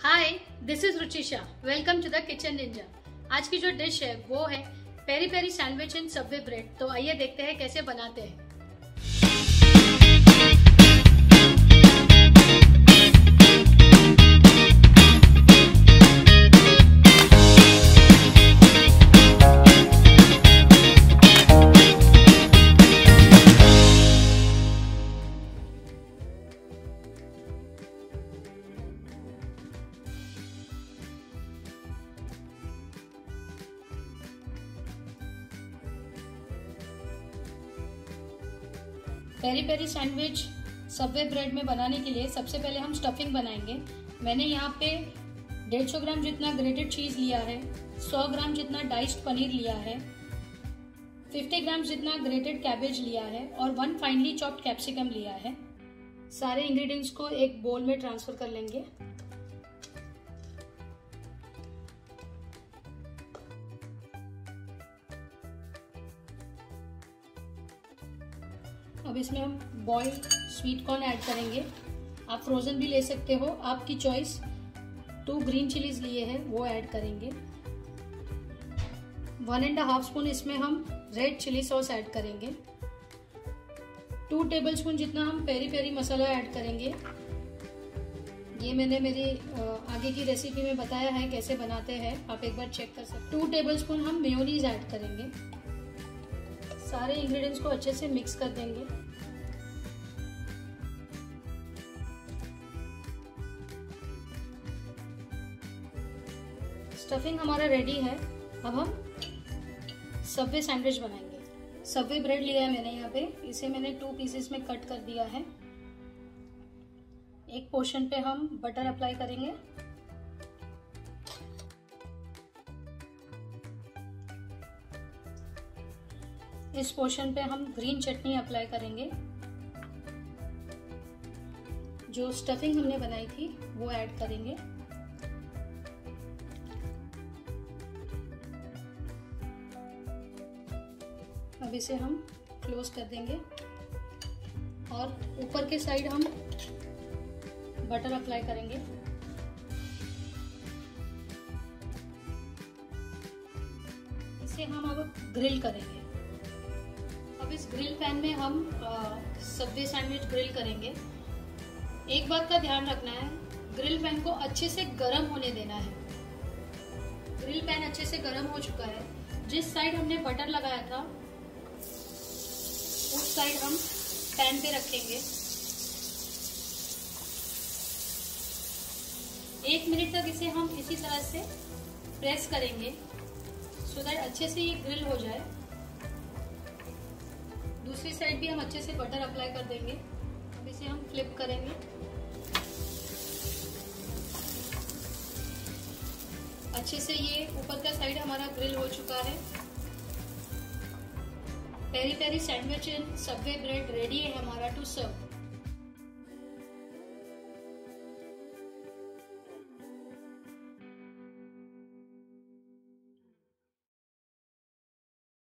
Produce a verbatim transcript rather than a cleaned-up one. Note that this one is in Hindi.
Hi, this is Ruchisha. Welcome to the kitchen ninja. आज की जो डिश है वो है peri peri sandwich in Subway bread. तो आइए देखते हैं कैसे बनाते हैं। Peri peri sandwich Subway bread में बनाने के लिए सबसे पहले हम स्टफिंग बनाएंगे। मैंने यहाँ पे डेढ़ सौ ग्राम जितना ग्रेटेड चीज लिया है, सौ ग्राम जितना डाइस्ड पनीर लिया है, पचास ग्राम जितना ग्रेटेड कैबेज लिया है और वन फाइनली चॉप्ड कैप्सिकम लिया है। सारे इंग्रेडिएंट्स को एक बोल में ट्रांसफर कर लेंगे। अब इसमें हम बॉइल्ड स्वीट कॉर्न ऐड करेंगे। आप फ्रोजन भी ले सकते हो, आपकी चॉइस। टू ग्रीन चिलीज लिए हैं वो ऐड करेंगे। वन एंड हाफ स्पून इसमें हम रेड चिली सॉस ऐड करेंगे। टू टेबल स्पून जितना हम पेरी पेरी मसाला ऐड करेंगे। ये मैंने मेरी आगे की रेसिपी में बताया है कैसे बनाते हैं, आप एक बार चेक कर सकते हैं। टू टेबल स्पून हम मेयोनीज ऐड करेंगे। सारे इंग्रेडिएंट्स को अच्छे से मिक्स कर देंगे। स्टफिंग हमारा रेडी है। अब हम सबवे सैंडविच बनाएंगे। सबवे ब्रेड लिया है मैंने यहाँ पे, इसे मैंने टू पीसेस में कट कर दिया है। एक पोर्शन पे हम बटर अप्लाई करेंगे। इस पोर्शन पे हम ग्रीन चटनी अप्लाई करेंगे। जो स्टफिंग हमने बनाई थी वो ऐड करेंगे। अब इसे हम क्लोज कर देंगे और ऊपर के साइड हम बटर अप्लाई करेंगे। इसे हम अब ग्रिल करेंगे। अब इस ग्रिल पैन में हम सबवे सैंडविच ग्रिल करेंगे। एक बात का ध्यान रखना है, ग्रिल पैन को अच्छे से गर्म होने देना है। ग्रिल पैन अच्छे से गर्म हो चुका है। जिस साइड हमने बटर लगाया था उस साइड हम पैन पे रखेंगे। एक मिनट तक इसे हम इसी तरह से प्रेस करेंगे सो दैट अच्छे से ये ग्रिल हो जाए। दूसरी साइड भी हम अच्छे से बटर अप्लाई कर देंगे। अब इसे हम फ्लिप करेंगे। अच्छे से ये ऊपर का साइड हमारा ग्रिल हो चुका है। Peri peri sandwich in Subway bread ready है हमारा टू सर्व।